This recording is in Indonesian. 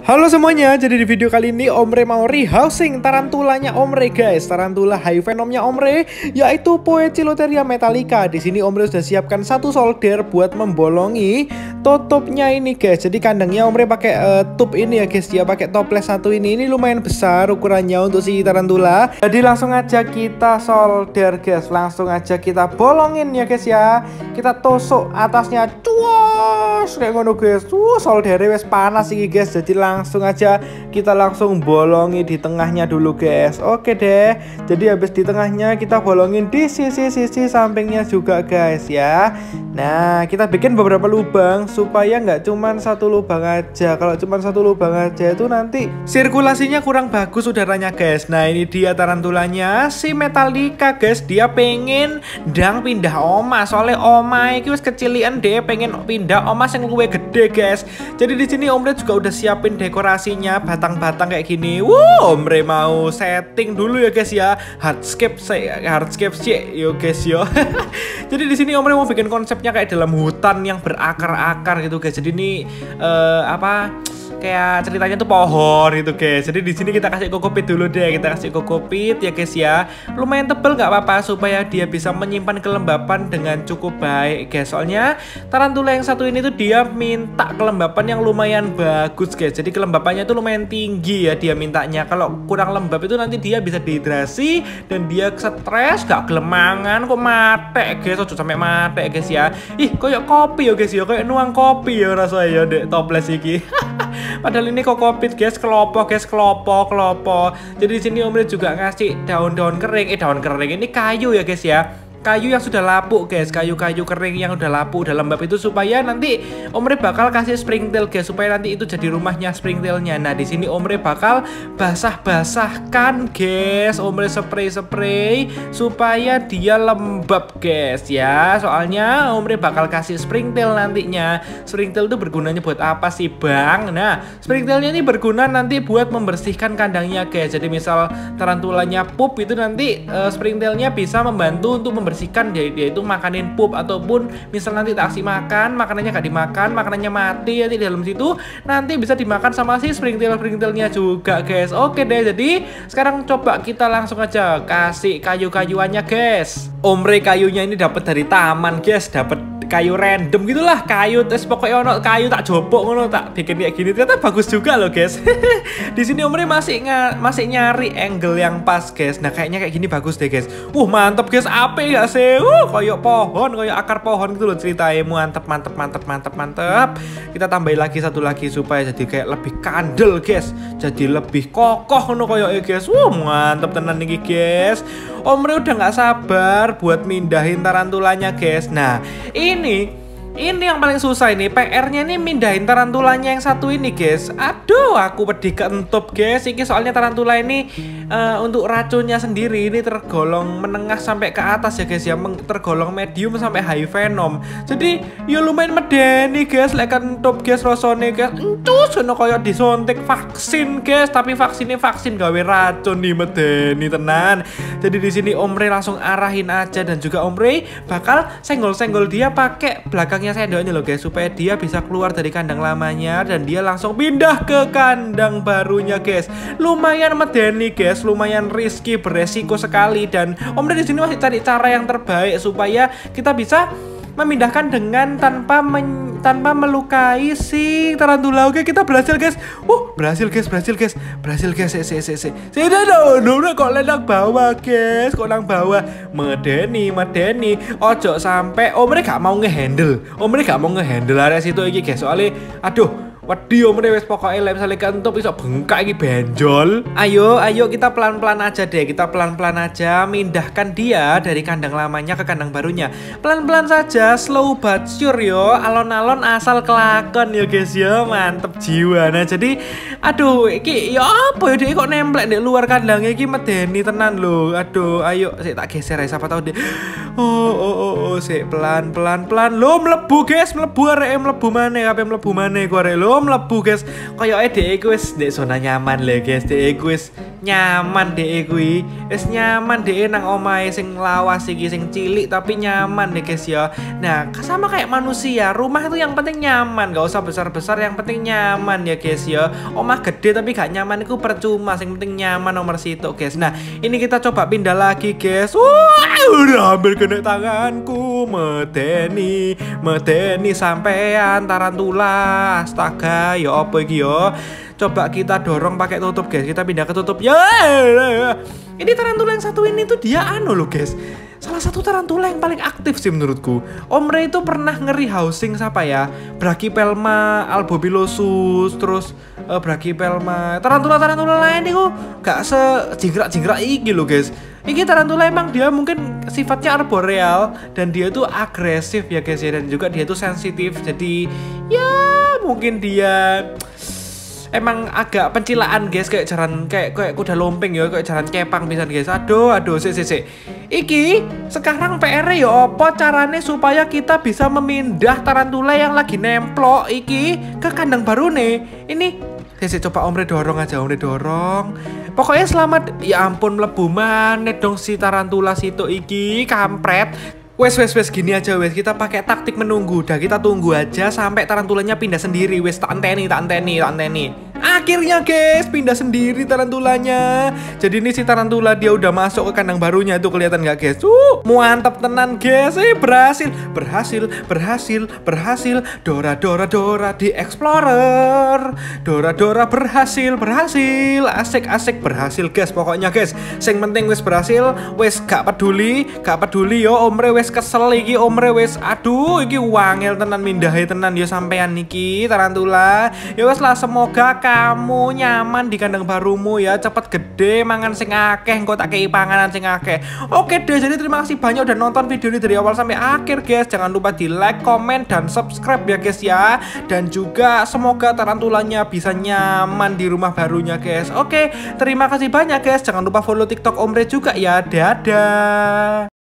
Halo semuanya, jadi di video kali ini Omre mau rehousing tarantulanya Omre guys. Tarantula high venomnya Omre yaitu Poecilotheria metallica. Di sini Omre sudah siapkan satu solder buat membolongi tutupnya ini guys. Jadi kandangnya Omre pakai tube ini ya guys. Dia pakai toples satu ini. Ini lumayan besar ukurannya untuk si tarantula. Jadi langsung aja kita solder guys. Langsung aja kita bolongin ya guys ya. Kita tusuk atasnya. Cuos kayak ngono guys. Soldernya wes panas ini guys. Jadi langsung aja kita langsung bolongi di tengahnya dulu guys. Oke deh. Jadi habis di tengahnya kita bolongin di sisi-sisi sampingnya juga guys ya. Nah kita bikin beberapa lubang supaya nggak cuman satu lubang aja. Kalau cuman satu lubang aja itu nanti sirkulasinya kurang bagus udaranya guys. Nah ini dia tarantulanya si Metallica guys. Dia pengen ndang pindah oma. Soalnya oma itu kecilian deh, pengen pindah oma yang luwih gede guys. Jadi di sini Omre juga udah siapin dekorasinya batang-batang kayak gini. Omre mau setting dulu ya guys ya. Hardscape sih yo guys yo. Jadi di sini Omre mau bikin konsepnya kayak dalam hutan yang berakar-akar gitu guys. Jadi ini kayak ceritanya tuh pohon gitu guys. Jadi di sini kita kasih kokopit dulu deh. Kita kasih kokopit ya guys ya. Lumayan tebel nggak apa-apa supaya dia bisa menyimpan kelembapan dengan cukup baik guys. Soalnya tarantula yang satu ini tuh dia minta kelembapan yang lumayan bagus guys. Jadi kelembapannya tuh lumayan tinggi ya dia mintanya. Kalau kurang lembab itu nanti dia bisa dehidrasi dan dia stres, gak gelemangan kok mate guys. Ojo sampai mate guys ya. Ih kayak kopi ya guys ya. Kayak nuang kopi ya rasanya ya dek toples iki. Padahal ini kokopit guys, kelopo guys, kelopo. Jadi di sini Omre juga ngasih daun-daun kering, daun kering ini kayu ya guys ya. Kayu yang sudah lapuk guys, kayu-kayu kering yang udah lapuk udah lembab itu supaya nanti Omre bakal kasih springtail guys, supaya nanti itu jadi rumahnya springtailnya. Nah di sini Omre bakal basah-basahkan guys, Omre spray supaya dia lembab guys ya. Soalnya Omre bakal kasih springtail nantinya. Springtail itu bergunanya buat apa sih bang? Nah springtailnya ini berguna nanti buat membersihkan kandangnya guys. Jadi misal tarantulanya pup itu nanti springtailnya bisa membantu untuk membersihkan dia itu makanin pup, ataupun misal nanti tak kasih makan, makanannya gak dimakan, makanannya mati nanti di dalam situ nanti bisa dimakan sama si springtailnya juga guys. Oke deh, jadi sekarang coba kita langsung aja kasih kayu-kayuannya guys. Omre kayunya ini dapat dari taman guys, dapat kayu random gitulah, kayu terus pokoknya ono kayu tak jopok ngono, tak bikin kayak gini ternyata bagus juga loh guys. Di sini Omre masih nyari angle yang pas guys. Nah kayaknya kayak gini bagus deh guys. Mantep guys, apa ya sih? Kayak pohon, kayak akar pohon gitu loh ceritanya. Mantep. Kita tambahin lagi satu lagi supaya jadi kayak lebih kandel guys, jadi lebih kokoh ngono kayak guys. Mantep tenan nih guys. Omre udah nggak sabar buat mindahin tarantulanya guys. Nah ini yang paling susah ini, PR-nya nih mindahin tarantulanya yang satu ini guys. Aduh aku pedih keentup guys. Ini soalnya tarantula ini untuk racunnya sendiri ini tergolong menengah sampai ke atas ya guys ya, tergolong medium sampai high venom. Jadi ya lumayan medeni guys, lek keentup guys rasane guys. Encus ono koyo disuntik vaksin guys, tapi vaksin gawe racun nih, medeni tenan. Jadi di sini Omre langsung arahin aja, dan juga Omre bakal senggol-senggol dia pakai belakangnya sendok ini loh guys, supaya dia bisa keluar dari kandang lamanya dan dia langsung pindah ke kandang barunya guys. Lumayan medeni guys, lumayan risky, beresiko sekali, dan Omre di sini masih cari cara yang terbaik supaya kita bisa memindahkan dengan tanpa melukai si tarantula. Oke kita berhasil guys. Berhasil guys. Udah kok nang bawah guys, kok nang bawah. Medeni. Ojo sampai Omre gak mau ngehandle area situ iki guys. Soalnya aduh wedi Omre wis pokoknya lek misale kentup iso bengkak iki benjol. Ayo kita pelan-pelan aja deh. Kita pelan-pelan aja mindahkan dia dari kandang lamanya ke kandang barunya. Pelan-pelan saja, slow but sure yo. Alon-alon asal kelakon ya guys ya. Mantep jiwa. Nah jadi aduh iki ya apa ya dek kok nemplek di luar kandangnya iki, medeni tenan lho. Aduh ayo sik tak geser ya, siapa tahu deh. Sik pelan-pelan lo mlebu guys, mlebu maneh kok arek lo mlebu guys. Kayak dhek iku wis ndek zona nyaman lho guys. Dhek iku wis nyaman deh kuwi. Wis nyaman deh nang omahe sing lawas iki sing cilik tapi nyaman deh guys ya. Nah, sama kayak manusia, rumah itu yang penting nyaman, gak usah besar-besar, yang penting nyaman ya guys ya. Omah gede tapi gak nyaman itu percuma, yang penting nyaman nomor situ guys. Nah, ini kita coba pindah lagi guys. Wah, udah hampir kena tanganku, medeni sampean tarantula. Astaga, ya apa iki ya? Coba kita dorong pakai tutup guys. Kita pindah ke tutup. Ya. Ini tarantula yang satu ini tuh dia loh guys. Salah satu tarantula yang paling aktif sih menurutku. Omre itu pernah ngeri housing siapa ya? Brachypelma albobilosus, terus Brachypelma. Tarantula-tarantula lain itu gak sejingkrak-jingkrak iki loh guys. Ini tarantula emang dia mungkin sifatnya arboreal dan dia tuh agresif ya guys ya, dan juga dia tuh sensitif. Jadi ya mungkin dia emang agak pencilaan guys, kayak jalan kayak kuda lompeng ya, kayak jalan kepang pisan guys. Aduh, sik. Iki sekarang PR ya apa carane supaya kita bisa memindah tarantula yang lagi nemplok iki ke kandang baru nih. Ini sik coba Omre dorong aja, Omre dorong. Pokoknya selamat, ya ampun mlebu maneh dong si tarantula situ iki, kampret. Wes gini aja wes, kita pakai taktik menunggu. Dah kita tunggu aja sampai tarantulanya pindah sendiri. Wes tak anteni. Akhirnya guys pindah sendiri tarantulanya. Jadi ini si tarantula dia udah masuk ke kandang barunya tuh, kelihatan nggak guys? Mantap tenan guys. Berhasil. Dora di Explorer. Dora berhasil. Asik berhasil guys. Pokoknya guys, sing penting wes berhasil. Wes gak peduli yo Omre wes kesel iki, Omre wes aduh iki wangel tenan mindahe tenan ya sampean niki tarantula. Ya wes lah, semoga kamu nyaman di kandang barumu ya, cepet gede mangan sing akeh, engko tak kei panganan sing akeh. Oke deh, jadi terima kasih banyak udah nonton video ini dari awal sampai akhir guys. Jangan lupa di like, komen, dan subscribe ya guys ya. Dan juga semoga tarantulanya bisa nyaman di rumah barunya guys. Oke, terima kasih banyak guys. Jangan lupa follow TikTok Omre juga ya. Dadah.